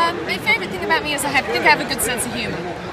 My favourite thing about me is I think I have a good sense of humour.